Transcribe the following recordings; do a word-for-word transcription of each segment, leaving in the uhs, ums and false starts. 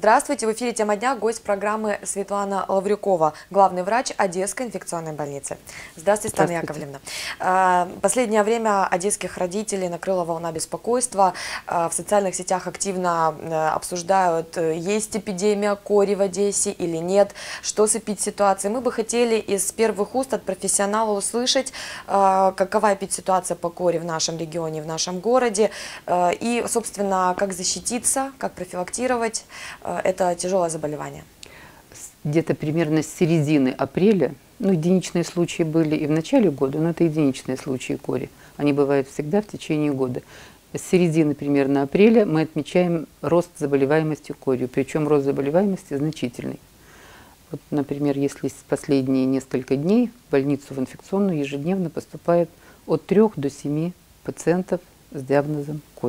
Здравствуйте, в эфире «Тема дня», гость программы Светлана Лаврюкова, главный врач Одесской инфекционной больницы. Здравствуйте, Светлана Яковлевна. Последнее время одесских родителей накрыла волна беспокойства. В социальных сетях активно обсуждают, есть эпидемия кори в Одессе или нет, что с эпидситуацией. Мы бы хотели из первых уст от профессионала услышать, какова эпидситуация по кори в нашем регионе, в нашем городе, и, собственно, как защититься, как профилактировать это тяжелое заболевание. Где-то примерно с середины апреля, ну, единичные случаи были и в начале года, но это единичные случаи кори. Они бывают всегда в течение года. С середины примерно апреля мы отмечаем рост заболеваемости корью, причем рост заболеваемости значительный. Вот, например, если в последние несколько дней в больницу в инфекционную ежедневно поступает от трёх до семи пациентов с диагнозом корь.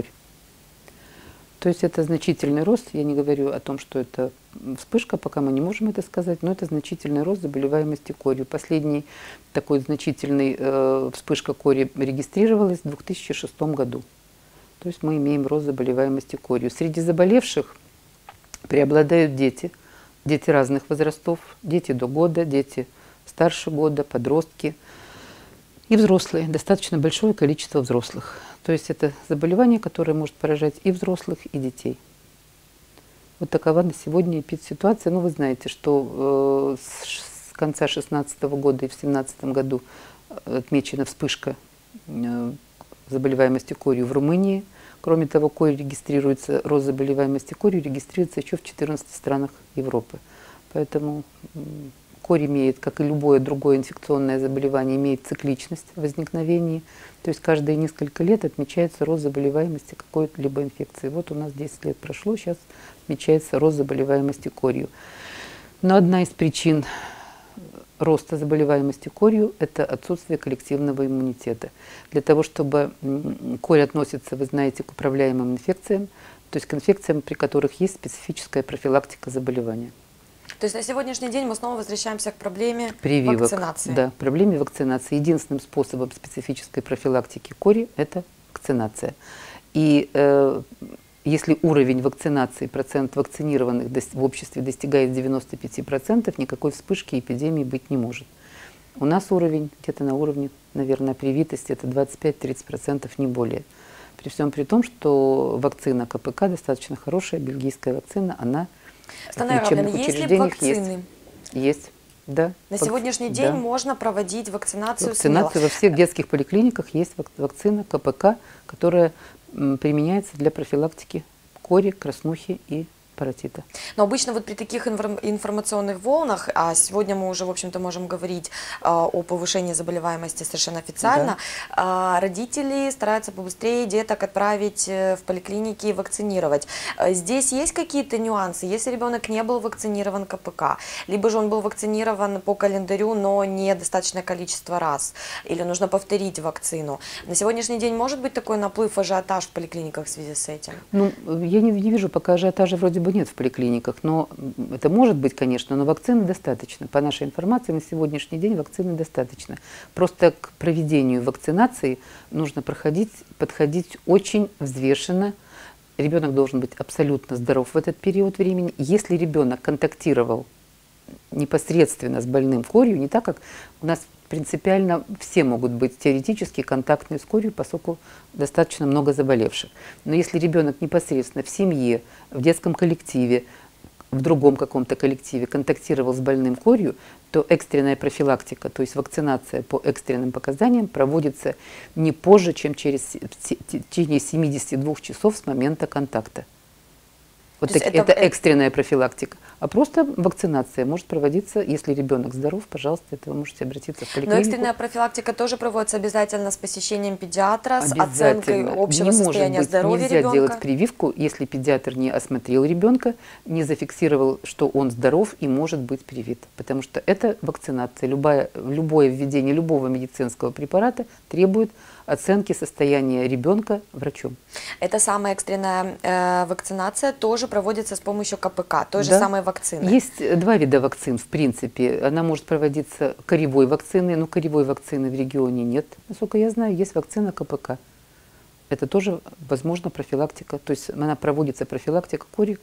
То есть это значительный рост, я не говорю о том, что это вспышка, пока мы не можем это сказать, но это значительный рост заболеваемости корью. Последний такой значительный э, вспышка кори регистрировалась в две тысячи шестом году. То есть мы имеем рост заболеваемости корью. Среди заболевших преобладают дети, дети разных возрастов, дети до года, дети старше года, подростки и взрослые, достаточно большое количество взрослых. То есть это заболевание, которое может поражать и взрослых, и детей. Вот такова на сегодня эпидситуация. Ну, вы знаете, что э, с конца две тысячи шестнадцатого года и в две тысячи семнадцатом году отмечена вспышка э, заболеваемости корью в Румынии. Кроме того, корь регистрируется, рост заболеваемости корью регистрируется еще в четырнадцати странах Европы. Поэтому корь имеет, как и любое другое инфекционное заболевание, имеет цикличность в возникновении. То есть каждые несколько лет отмечается рост заболеваемости какой-либо инфекции. Вот у нас десять лет прошло, сейчас отмечается рост заболеваемости корью. Но одна из причин роста заболеваемости корью – это отсутствие коллективного иммунитета. Для того, чтобы корь относится, вы знаете, к управляемым инфекциям, то есть к инфекциям, при которых есть специфическая профилактика заболевания. То есть на сегодняшний день мы снова возвращаемся к проблеме Прививок, вакцинации. Да, проблеме вакцинации. Единственным способом специфической профилактики кори – это вакцинация. И э, если уровень вакцинации, процент вакцинированных в обществе достигает девяноста пяти процентов, никакой вспышки эпидемии быть не может. У нас уровень где-то на уровне, наверное, привитости, это двадцать пять-тридцать процентов, не более. При всем при том, что вакцина ка пэ ка достаточно хорошая, бельгийская вакцина, она Светлана Яковлевна, есть ли вакцины? Есть, есть, да. На сегодняшний день да. можно проводить вакцинацию Вакцинацию смело. Во всех детских поликлиниках есть вакцина ка пэ ка, которая применяется для профилактики кори, краснухи и паротита. Но обычно вот при таких информационных волнах, а сегодня мы уже, в общем-то, можем говорить а, о повышении заболеваемости совершенно официально, да. а, родители стараются побыстрее деток отправить в поликлиники и вакцинировать. Здесь есть какие-то нюансы? Если ребенок не был вакцинирован ка пэ ка, либо же он был вакцинирован по календарю, но не достаточное количество раз, или нужно повторить вакцину. На сегодняшний день может быть такой наплыв, ажиотаж в поликлиниках в связи с этим? Ну, я не, не вижу пока ажиотажа вроде бы нет в поликлиниках, но это может быть, конечно, но вакцины достаточно. По нашей информации, на сегодняшний день вакцины достаточно. Просто к проведению вакцинации нужно проходить, подходить очень взвешенно. Ребенок должен быть абсолютно здоров в этот период времени. Если ребенок контактировал непосредственно с больным корью, не так как у нас принципиально все могут быть теоретически контактные с корью, поскольку достаточно много заболевших. Но если ребенок непосредственно в семье, в детском коллективе, в другом каком-то коллективе контактировал с больным корью, то экстренная профилактика, то есть вакцинация по экстренным показаниям, проводится не позже, чем через в течение семидесяти двух часов с момента контакта. Вот так, это, это экстренная профилактика. А просто вакцинация может проводиться, если ребенок здоров, пожалуйста, это вы можете обратиться в поликлинику. Но экстренная профилактика тоже проводится обязательно с посещением педиатра, с оценкой общего не состояния быть, здоровья нельзя ребенка. делать прививку, если педиатр не осмотрел ребенка, не зафиксировал, что он здоров и может быть привит. Потому что это вакцинация. Любое, любое введение любого медицинского препарата требует оценки состояния ребенка врачом. Эта самая экстренная э, вакцинация тоже проводится с помощью ка пэ ка, той же да. самой вакцины. Есть два вида вакцин, в принципе. Она может проводиться коревой вакциной, но коревой вакцины в регионе нет. Насколько я знаю, есть вакцина ка пэ ка. Это тоже, возможно, профилактика. То есть она проводится профилактика кори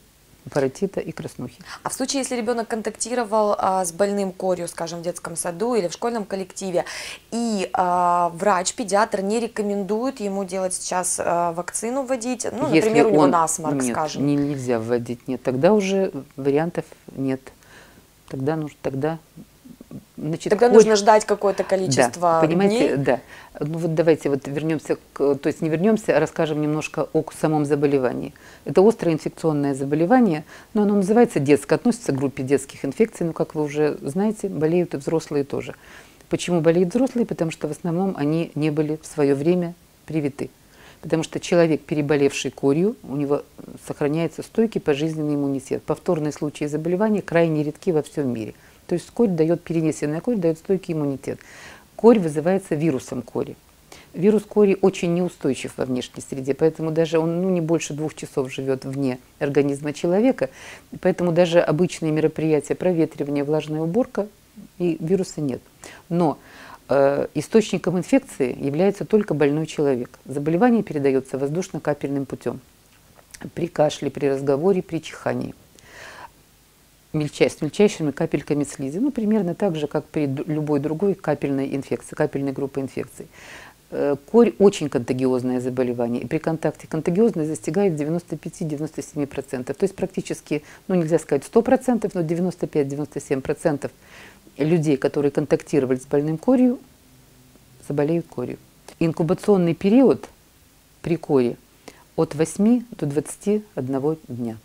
паротита и краснухи. А в случае, если ребенок контактировал а, с больным корью, скажем, в детском саду или в школьном коллективе, и а, врач, педиатр не рекомендует ему делать сейчас а, вакцину вводить, ну, Если например, у него он... насморк, нет, скажем. Не, нельзя вводить, нет, тогда уже вариантов нет. Тогда нужно, тогда... Значит, Тогда корь... нужно ждать какое-то количество да, понимаете, дней. да. Ну вот давайте вот вернемся, к, то есть не вернемся, а расскажем немножко о самом заболевании. Это острое инфекционное заболевание, но оно называется детское, относится к группе детских инфекций, но, как вы уже знаете, болеют и взрослые тоже. Почему болеют взрослые? Потому что в основном они не были в свое время привиты. Потому что человек, переболевший корью, у него сохраняется стойкий пожизненный иммунитет. Повторные случаи заболевания крайне редки во всем мире. То есть корь дает, перенесенная корь дает стойкий иммунитет. Корь вызывается вирусом кори. Вирус кори очень неустойчив во внешней среде, поэтому даже он ну, не больше двух часов живет вне организма человека. Поэтому даже обычные мероприятия, проветривание, влажная уборка, и вируса нет. Но э, источником инфекции является только больной человек. Заболевание передается воздушно-капельным путем. При кашле, при разговоре, при чихании. Мельчай, с мельчайшими капельками слизи. Ну, примерно так же, как при любой другой капельной инфекции, капельной группы инфекций. Корь очень контагиозное заболевание. И при контакте контагиозность достигает девяноста пяти — девяноста семи процентов. То есть практически, ну нельзя сказать сто процентов, но девяносто пять — девяносто семь процентов людей, которые контактировали с больным корью, заболеют корью. Инкубационный период при коре от восьми до двадцати одного дня.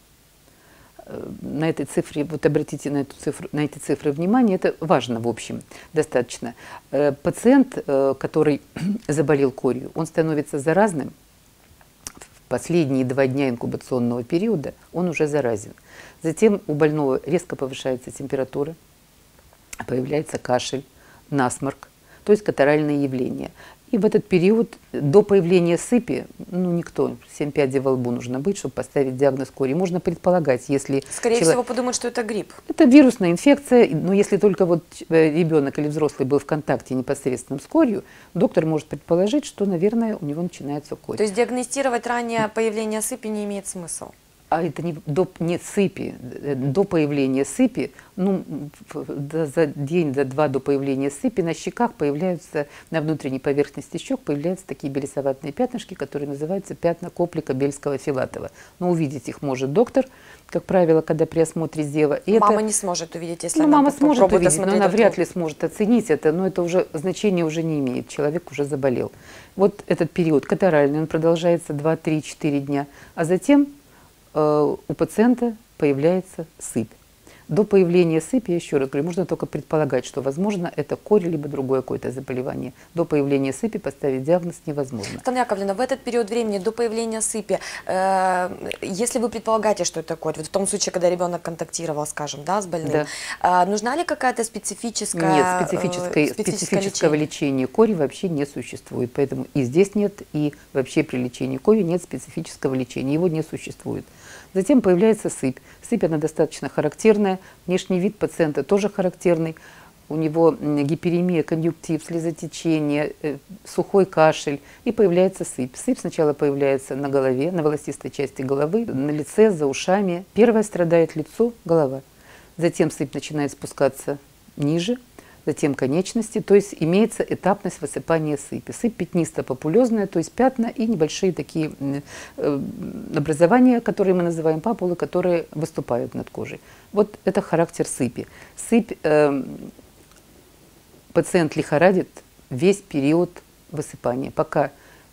На этой цифре, вот обратите на, эту цифру, на эти цифры внимание, это важно, в общем, достаточно. Пациент, который заболел корью, он становится заразным. В последние два дня инкубационного периода он уже заразен. Затем у больного резко повышается температура, появляется кашель, насморк, то есть катаральные явления. И в этот период до появления сыпи, ну никто, семь пядей во лбу нужно быть, чтобы поставить диагноз кори. Можно предполагать, если... Скорее человек... всего, подумают, что это грипп. Это вирусная инфекция, но если только вот ребенок или взрослый был в контакте непосредственном с корью, доктор может предположить, что, наверное, у него начинается корь. То есть диагностировать ранее появление сыпи не имеет смысла? А это не, до, не сыпи, до появления сыпи, ну, за день, за два до появления сыпи на щеках появляются, на внутренней поверхности щек появляются такие белесоватые пятнышки, которые называются пятна Коплика, Бельского, Филатова. Но увидеть их может доктор, как правило, когда при осмотре зева. И мама это, не сможет увидеть, если ну, она мама сможет увидеть, но она вряд ли ли сможет оценить это, но это уже значение уже не имеет, человек уже заболел. Вот этот период катаральный, он продолжается два-три-четыре дня, а затем у пациента появляется сыпь. До появления сыпи, я еще раз говорю, можно только предполагать, что, возможно, это корь, либо другое какое-то заболевание. До появления сыпи поставить диагноз невозможно. Светлана Яковлевна, в этот период времени, до появления сыпи, э, если вы предполагаете, что это корь, вот в том случае, когда ребенок контактировал, скажем, да, с больным, да. э, нужна ли какая-то специфическая... Нет, специфической, э, специфического лечения. лечения кори вообще не существует. Поэтому и здесь нет, и вообще при лечении кори нет специфического лечения, его не существует. Затем появляется сыпь. Сыпь, она достаточно характерная. Внешний вид пациента тоже характерный. У него гиперемия, конъюнктив, слезотечение, э, сухой кашель. И появляется сыпь. Сыпь сначала появляется на голове, на волосистой части головы, на лице, за ушами. Первое страдает лицо, голова. Затем сыпь начинает спускаться ниже. Затем конечности, то есть имеется этапность высыпания сыпи. Сыпь пятнисто-папулезная, то есть пятна и небольшие такие э, образования, которые мы называем папулы, которые выступают над кожей. Вот это характер сыпи. Сыпь э, пациент лихорадит весь период высыпания, пока,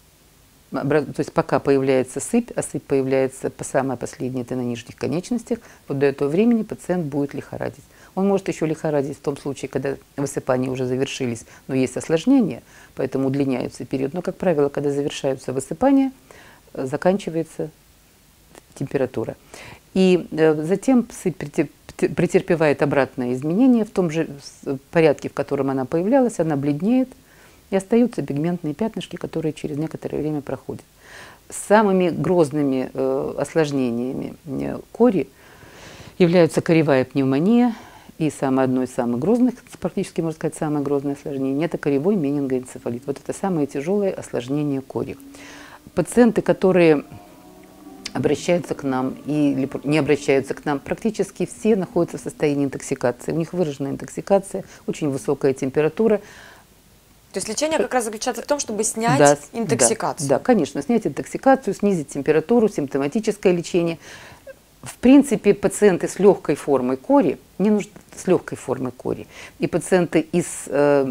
то есть пока появляется сыпь, а сыпь появляется по самой последней, это на нижних конечностях, вот до этого времени пациент будет лихорадить. Он может еще лихорадить в том случае, когда высыпания уже завершились, но есть осложнения, поэтому удлиняется период. Но, как правило, когда завершаются высыпания, заканчивается температура. И затем сыпь претерпевает обратное изменение в том же порядке, в котором она появлялась, она бледнеет, и остаются пигментные пятнышки, которые через некоторое время проходят. Самыми грозными осложнениями кори являются коревая пневмония, и самое одно из самых грозных, практически можно сказать, самое грозное осложнение – это коревой менингоэнцефалит. Вот это самое тяжелое осложнение кори. Пациенты, которые обращаются к нам или не обращаются к нам, практически все находятся в состоянии интоксикации. У них выраженная интоксикация, очень высокая температура. То есть лечение как раз заключается в том, чтобы снять да, интоксикацию? Да, да, конечно, снять интоксикацию, снизить температуру, симптоматическое лечение. В принципе, пациенты с легкой формой кори, не нужно с легкой формой кори, и пациенты из, э,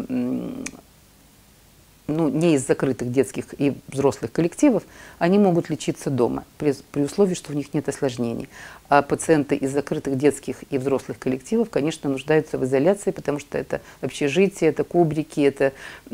ну, не из закрытых детских и взрослых коллективов, они могут лечиться дома, при, при условии, что у них нет осложнений. А пациенты из закрытых детских и взрослых коллективов, конечно, нуждаются в изоляции, потому что это общежитие, это кубрики, это...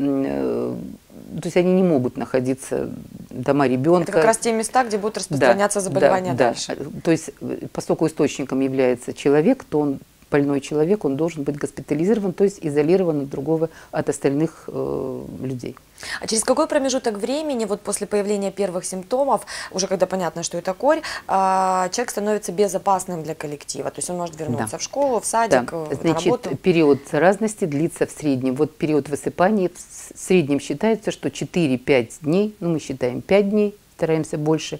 Э, то есть они не могут находиться дома ребенка. Это как раз те места, где будут распространяться да, заболевания да, дальше. Да. То есть поскольку источником является человек, то он, больной человек, он должен быть госпитализирован, то есть изолирован от другого, от остальных э, людей. А через какой промежуток времени, вот после появления первых симптомов, уже когда понятно, что это корь, человек становится безопасным для коллектива? То есть он может вернуться да. в школу, в садик, да. на Значит, работу? Период заразности длится в среднем. Вот период высыпания в среднем считается, что четыре-пять дней, ну мы считаем пять дней, стараемся больше,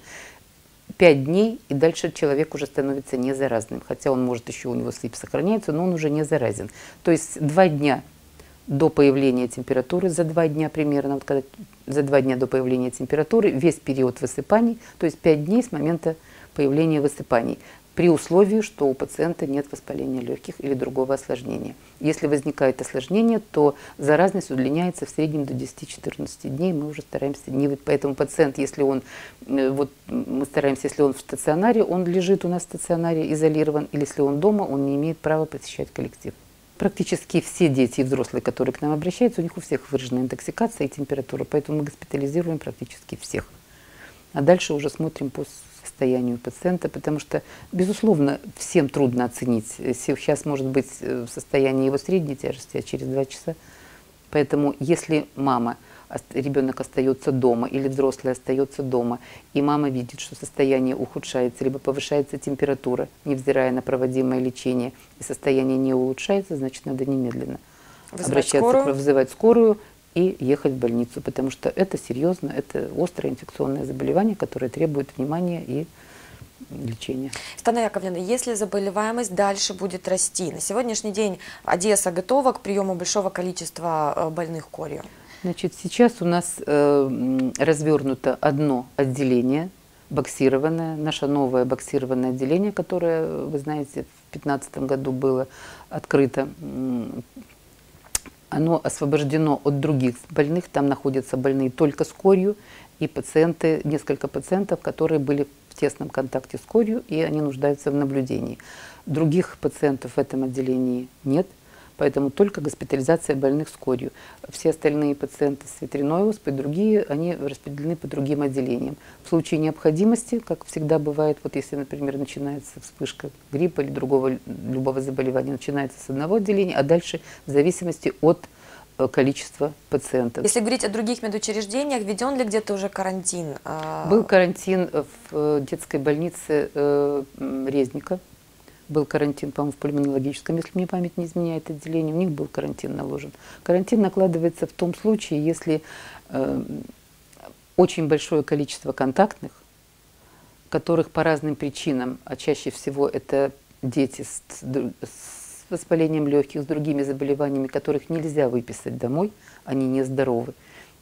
пять дней, и дальше человек уже становится не заразным. Хотя он может еще, у него сыпь сохраняется, но он уже не заразен. То есть два дня до появления температуры, за два дня примерно, вот когда, за два дня до появления температуры, весь период высыпаний, то есть пять дней с момента появления высыпаний, при условии, что у пациента нет воспаления легких или другого осложнения. Если возникает осложнение, то заразность удлиняется в среднем до десяти-четырнадцати дней, мы уже стараемся не... Поэтому пациент, если он, вот мы стараемся, если он в стационаре, он лежит у нас в стационаре, изолирован, или если он дома, он не имеет права посещать коллектив. Практически все дети и взрослые, которые к нам обращаются, у них у всех выраженная интоксикация и температура, поэтому мы госпитализируем практически всех. А дальше уже смотрим по состоянию пациента, потому что, безусловно, всем трудно оценить. Сейчас может быть в состоянии его средней тяжести, а через два часа. Поэтому если мама, ребенок остается дома или взрослый остается дома, и мама видит, что состояние ухудшается, либо повышается температура, невзирая на проводимое лечение, и состояние не улучшается, значит, надо немедленно вызывать обращаться, скорую. вызывать скорую и ехать в больницу, потому что это серьезно, это острое инфекционное заболевание, которое требует внимания и лечения. Стана Яковлевна, если заболеваемость дальше будет расти, на сегодняшний день Одесса готова к приему большого количества больных корью? Значит, сейчас у нас э, развернуто одно отделение, боксированное, наше новое боксированное отделение, которое, вы знаете, в две тысячи пятнадцатом году было открыто. Оно освобождено от других больных, там находятся больные только с корью, и пациенты, несколько пациентов, которые были в тесном контакте с корью, и они нуждаются в наблюдении. Других пациентов в этом отделении нет. Поэтому только госпитализация больных с корью. Все остальные пациенты с ветряной оспой, другие, они распределены по другим отделениям. В случае необходимости, как всегда бывает, вот если, например, начинается вспышка гриппа или другого, любого заболевания, начинается с одного отделения, а дальше в зависимости от количества пациентов. Если говорить о других медучреждениях, введен ли где-то уже карантин? Был карантин в детской больнице Резника. Был карантин, по-моему, в пульмонологическом, если мне память не изменяет, отделение, у них был карантин наложен. Карантин накладывается в том случае, если э, очень большое количество контактных, которых по разным причинам, а чаще всего это дети с, с воспалением легких, с другими заболеваниями, которых нельзя выписать домой, они нездоровы.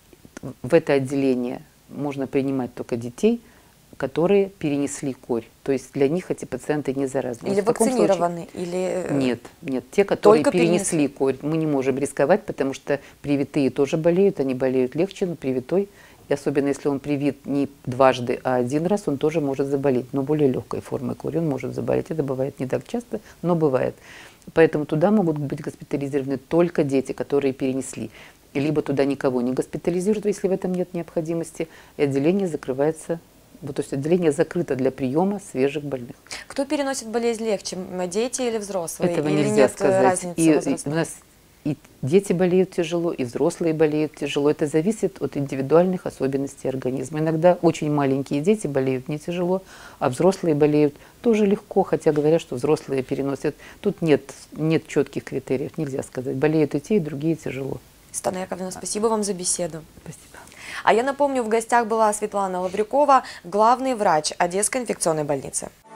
В это отделение можно принимать только детей, которые перенесли корь. То есть для них эти пациенты не заразны. Или вакцинированы, случае... или... Нет, нет. Те, которые Только перенесли перенесли. корь, мы не можем рисковать, потому что привитые тоже болеют, они болеют легче, но привитой, и особенно если он привит не дважды, а один раз, он тоже может заболеть, но более легкой формой кори он может заболеть. Это бывает не так часто, но бывает. Поэтому туда могут быть госпитализированы только дети, которые перенесли. Либо туда никого не госпитализируют, если в этом нет необходимости, и отделение закрывается. Вот, то есть отделение закрыто для приема свежих больных. Кто переносит болезнь легче, дети или взрослые? Этого или нельзя нет сказать. разницы И, и возрастной? у нас и дети болеют тяжело, и взрослые болеют тяжело. Это зависит от индивидуальных особенностей организма. Иногда очень маленькие дети болеют не тяжело, а взрослые болеют тоже легко, хотя говорят, что взрослые переносят. Тут нет, нет четких критериев, нельзя сказать. Болеют и те, и другие тяжело. Стана Яковлевна, спасибо вам за беседу. Спасибо. А я напомню, в гостях была Светлана Лаврюкова, главный врач Одесской инфекционной больницы.